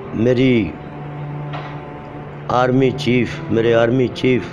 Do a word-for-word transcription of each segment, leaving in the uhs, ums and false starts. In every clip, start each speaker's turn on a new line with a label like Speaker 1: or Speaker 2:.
Speaker 1: मेरी army chief मेरे army chief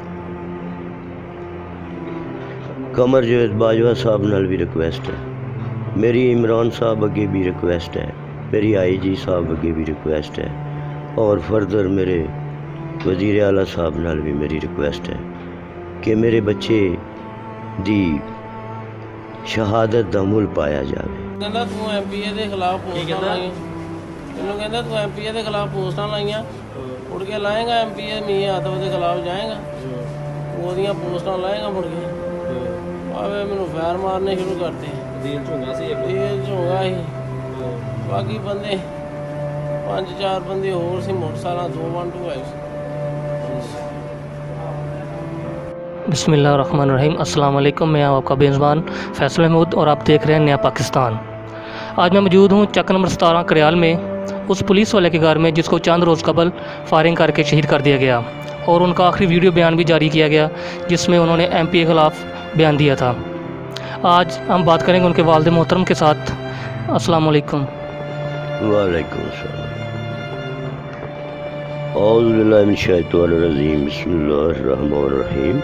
Speaker 1: Qamar Javed Bajwa साहब नाल भी रिक्वेस्ट है, मेरी इमरान साहब अगे भी रिक्वेस्ट है, मेरी आई जी साहब अगे भी रिक्वेस्ट है, और फर्दर मेरे वज़ीर आला साहब नाल भी मेरी रिक्वेस्ट है कि मेरे बच्चे दी शहादत दा मुल पाया जाए।
Speaker 2: कहता तू एम पी ए के खिलाफ पोस्टां लाइयां, मैनूं कहता तू एम पी ए के खिलाफ पोस्टां लाइयां, उड़ के लाएगा एम पी ए मियां आतव के खिलाफ जाएगा, ओदियां पोस्टां लाएगा मुड़ के आवे मैनूं फैर मारने शुरू करते। जेल झोंगा सी जेल झोंगा ही, बाकी बंदे पांच चार बंदे होर सी मोटरसाइकिल दो वन टू फाइव।
Speaker 3: बिस्मिल्लाहिर्रहमानिर्रहीम। अस्सलाम वालेकुम। मैं आपका बेज़बान फैसल महमूद और आप देख रहे हैं नया पाकिस्तान। आज मैं मौजूद हूँ चक नंबर सतारह करियाल में उस पुलिस वाले के घर में जिसको चंद रोज़ कबल फायरिंग करके शहीद कर दिया गया, और उनका आखिरी वीडियो बयान भी जारी किया गया जिसमें उन्होंने एम पी ए के ख़िलाफ़ बयान दिया था। आज हम बात करेंगे उनके वालिद मोहतरम के साथ। अस्सलाम वालेकुम।
Speaker 1: वालेकुम सलाम। औज़ु बिल्लाहि मिनश शैतानिर रजीम, बिस्मिल्लाहिर्रहमानिर्रहीम,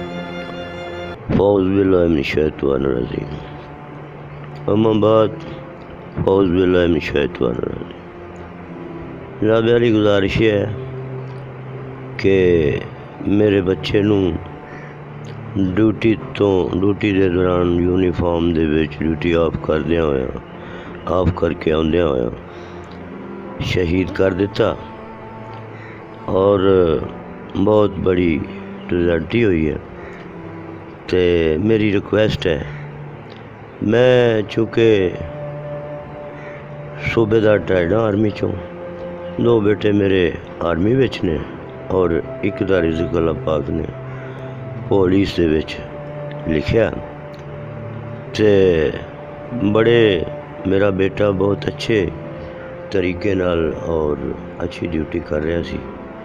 Speaker 1: औज़ु बिल्लाहि मिनश शैतानिर रजीम, अम्मा बाद, औज़ु बिल्लाहि मिनश शैतानिर रजीम। जनाब मेरी गुजारिश है कि मेरे बच्चे नूं ड्यूटी तो ड्यूटी के दौरान यूनीफॉर्म दे विच ड्यूटी ऑफ करदियां होया ऑफ करके आउंदियां होया शहीद कर दिता, और बहुत बड़ी ट्रेजेडी हुई है। तो मेरी रिक्वेस्ट है, मैं चूँकि सूबेदार टाइडा आर्मी चों, दो बेटे मेरे आर्मी विच ने और एक दा रिज़्क़ अल्लाह पाक ने पुलिस दे विच लिखिया। ते बड़े मेरा बेटा बहुत अच्छे तरीके नाल और अच्छी ड्यूटी कर रहा सी।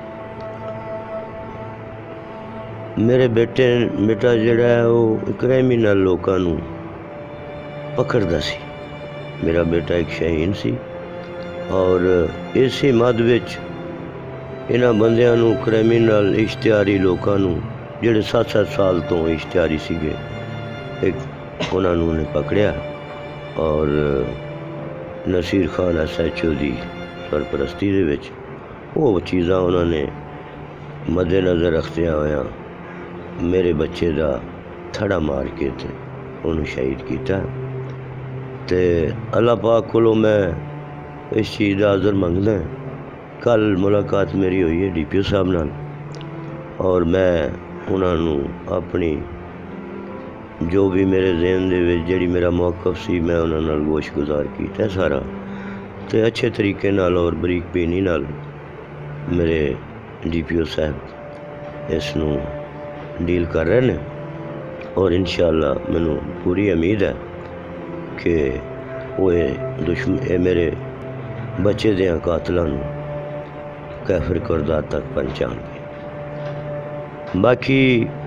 Speaker 1: मेरे बेटे बेटा जिहड़ा है वो क्रिमिनल लोकां नूं पकड़दा सी। मेरा बेटा एक शहीन सी, और इसी मद विच इन्हां बंदियां नूं क्रिमिनल इश्तिहारी लोकां नूं जिहड़े सत्त सत्त साल तो इश्तिहारी सीगे, एक उन्हां नूं उन्हें पकड़िया और Naseer Khan S H O दी सरपरस्ती दे विच वो चीज़ां उन्होंने मद्देनज़र रखदियां होया मेरे बच्चे दा थड़ा मार के ते उन्हें शहीद किया। ते अल्लाह पाक कोलों मैं इस चीज़ का आज़र मंगदा। कल मुलाकात मेरी हुई है डी पी ओ साहब नाल, और मैं उन्होंने अपनी जो भी मेरे ज़हन दे विच जिहड़ी मेरा मौक़िफ़ सी मैं उन्हां नाल गोश गुजार किया सारा, तो अच्छे तरीके नाल और बरीक बीनी नाल मेरे डी पी ओ साहब इसनूं डील कर रहे हैं, और इंशाअल्लाह मैनूं पूरी उम्मीद है कि वो दुश्मन ए मेरे बच्चे दे कातलों नूं कैफर करदार तक पहुँचाएंगे। बाकी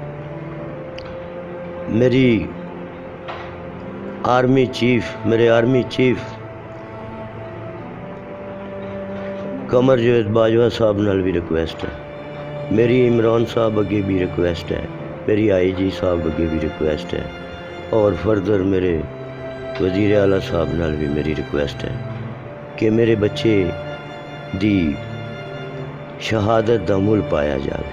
Speaker 1: मेरी आर्मी चीफ मेरे आर्मी चीफ कमर जावेद बाजवा साहब नाल भी रिक्वेस्ट है, मेरी इमरान साहब अगे भी रिक्वेस्ट है, मेरी आई जी साहब अगे भी रिक्वेस्ट है, और फर्दर मेरे वज़ीर आला साहब नाल भी मेरी रिक्वेस्ट है कि मेरे बच्चे दी शहादत दा मुल पाया जाए।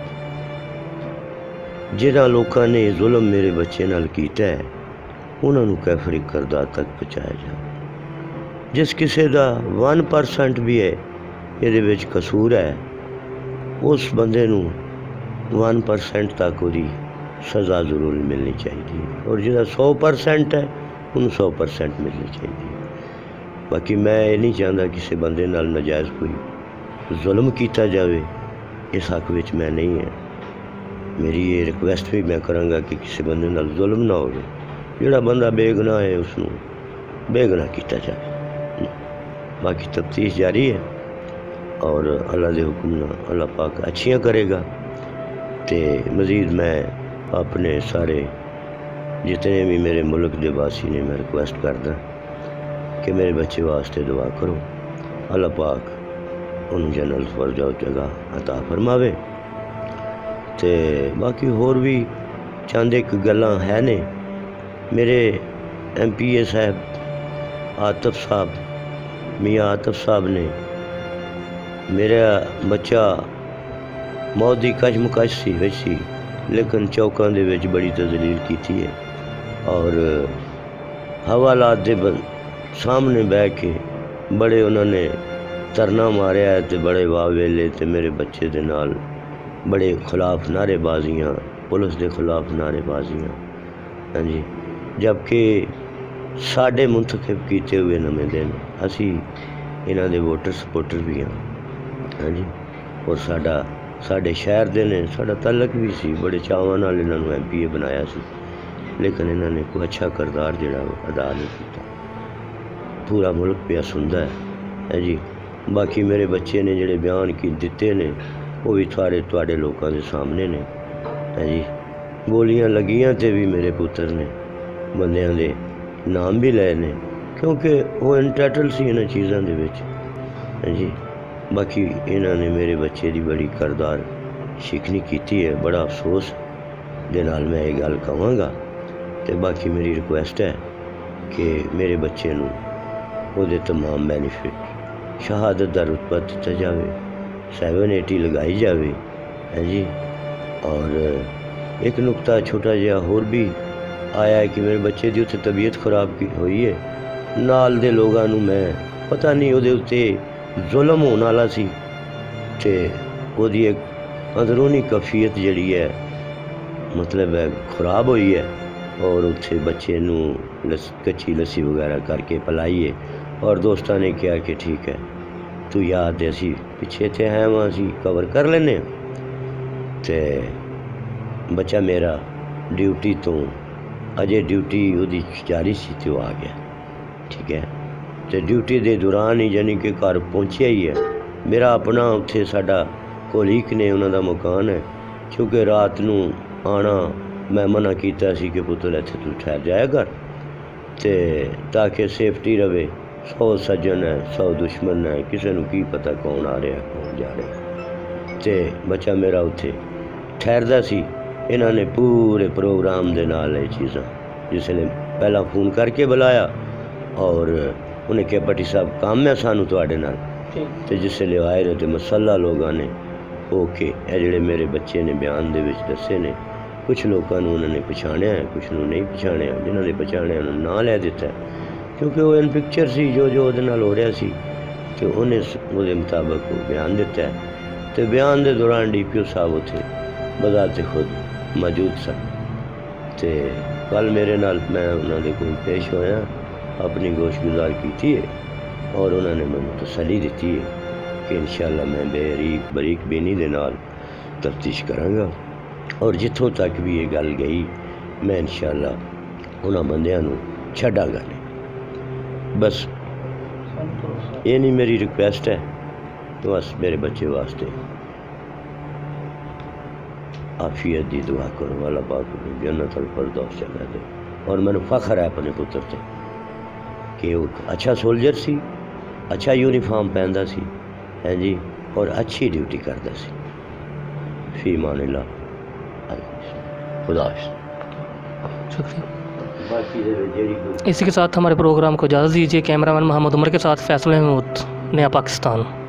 Speaker 1: जिन्हां लोकां ने जुल्म मेरे बच्चे नाल कीता है उन्हां नूं कैफरी करदार तक पहुँचाया जाए। जिस किसी का वन परसेंट भी है ये विच कसूर है, उस बंदे नूं वन परसेंट तक उहदी सज़ा जरूर मिलनी चाहिए, और जिहदा सौ परसेंट है उन्हें सौ परसेंट मिलनी चाहिए। बाकी मैं ये नहीं चाहता किसी बंदे नाल नजायज़ कोई जुल्म किया जाए, इस हक विच मैं नहीं है। मेरी ये रिक्वेस्ट भी मैं कराँगा कि किसी बंदे नाल जुल्म ना हो, जिहड़ा बंदा बेगुनाह है उसनूं बेगुनाह किया जाए। बाकी तफ्तीश जारी है, और अल्लाह के हुक्म नाल अल्लाह पाक अच्छियाँ करेगा। तो मज़ीद मैं अपने सारे जितने भी मेरे मुल्क के वासी ने मैं रिक्वेस्ट करदा कि मेरे बच्चे वास्ते दुआ करो, अल्लाह पाक ਉਹਨੂੰ ਜਨਰਲ ਫਰਜਾ ਜਗ੍ਹਾ ਅਤਾ ਫਰਮਾਵੇ। ਤੇ ਬਾਕੀ ਹੋਰ ਵੀ ਚੰਦ ਇੱਕ ਗੱਲਾਂ ਹੈ ਨੇ। ਮੇਰੇ एम पी ए साहब आतिफ साहब, मियाँ आतिफ साहब ने मेरा बच्चा मौत की कशमकश सी वैसी, लेकिन चौकों दे विच बड़ी तजलील की है और हवालात दे सामने बह के बड़े उन्होंने तरना मारिया है तो बड़े वाह वेले तो मेरे बच्चे दे नाल बड़े खिलाफ नारेबाजियाँ, पुलिस के खिलाफ नारेबाजियाँ। हाँ जी, जबकि साढ़े मुंतखब किए हुए नवे दिन असी इन्हां दे वोटर सपोर्टर भी हाँ। हाँ जी, और साडा साढ़े शहर दे ने साडा तलक भी सी, बड़े चावां नाल इन्हां नूं एम पी ए बनाया सी, लेकिन इन्होंने कोई अच्छा किरदार जिहड़ा अदा नहीं किया। पूरा मुल्क पिया सुनदा है। है जी, बाकी मेरे बच्चे ने जिहड़े बयान की दिते ने वो भी थोड़े थोड़े लोगों के सामने ने। है जी, गोलियां लगियां ते भी मेरे पुत्र ने बंदियां दे नाम भी लए ने, क्योंकि वो इंटाइटल सी इन्हां चीज़ों दे विच। है जी, बाकी इन्हां ने मेरे बच्चे की बड़ी किरदार शिकनी की है। बड़ा अफसोस दे नाल मैं ये गल कहांगा। तो बाकी मेरी रिक्वेस्ट है कि मेरे बच्चे नूं उहदे तमाम बेनीफिट शहादत का रुतबा दिता जाए, सैवन एटी लगाई जाए। है जी, और एक नुकता छोटा जिहा होर भी आया है कि मेरे बच्चे की उत्थे तबीयत खराब की हुई है, नाल दे लोगां नूं मैं पता नहीं उहदे उत्ते जुल्म होने वाला सी ते उहदी एक अंदरूनी कैफियत जिहड़ी है मतलब है खराब हुई है, और उत्थे बच्चे नूं लस कच्ची लस्सी वगैरह करके पिलाइए। और दोस्तों ने कहा कि ठीक है तू याद है असी पिछे थे हैं वहाँ असी कवर कर लेने। तो बच्चा मेरा ड्यूटी तो अजे ड्यूटी उहदी जारी सी तो आ गया। ठीक है, तो ड्यूटी के दौरान ही यानी कि घर पहुँचिया ही है। मेरा अपना उत्थे साडा कोलीक ने उन्हों का मकान है, क्योंकि रात नूं आना मैं मना किया सी कि पुत्र इत्थे तू ठहर जाया कर, ते ताकि सेफ्टी रवे। सौ सज्जन है, सौ दुश्मन है, किसी नूं की पता कौन आ रहा कौन जा रहा। तो बच्चा मेरा उत्थे ठहरदा सी। इन्होंने पूरे प्रोग्राम दे नाल ये चीज़ां जिसले पहला फोन करके बुलाया और उन्हें कहा भट्टी साहब काम है सानू तुहाडे नाल, ते जिसले आए ने तो मसला लोगों ने ओके ये जिहड़े मेरे बच्चे ने बयान दे विच दस्से ने, कुछ लोगों ने उन्होंने पछाणिया है, कुछ नूं नहीं पछाणिया। जिन्होंने पछाणिया उन्होंने नाम लै दिता है, क्योंकि वो इन पिक्चर सी जो जो उहदे नाल हो रहा सी, तो उन्हें उहदे मुताबिक वो बयान दिता है। तो बयान के दौरान डी पी ओ साहब उत्थे बजाते खुद मौजूद सन। तो कल मेरे नाल मैं उन्होंने कोल पेश होया, अपनी गोशगुजार की है और उन्होंने मैंने तसली दी है कि इंशाअल्लाह मैं बेरीक बरीक बीनी दे नाल तफ्तीश करांगा, और जिथों तक भी ये गल गई मैं इंशाअल्लाह उन्होंने बंदियां नूं छड्डांगा नहीं। बस ये नहीं मेरी रिक्वेस्ट है, तो बस मेरे बच्चे वास्ते आफियत की दुआ करो, वाला पाक जन्नत अल फिरदौस चला दे। और मैंने फख्र है अपने पुत्र से कि वो अच्छा सोल्जर सी, अच्छा यूनीफॉर्म पहनता सी, है जी, और अच्छी ड्यूटी करता सी। फी मानिल्लाह, खुदा
Speaker 3: शुक्रिया। इसी के साथ हमारे प्रोग्राम को इजाज़त दीजिए। कैमरामैन मोहम्मद उमर के साथ फैसल महमूद, नया पाकिस्तान।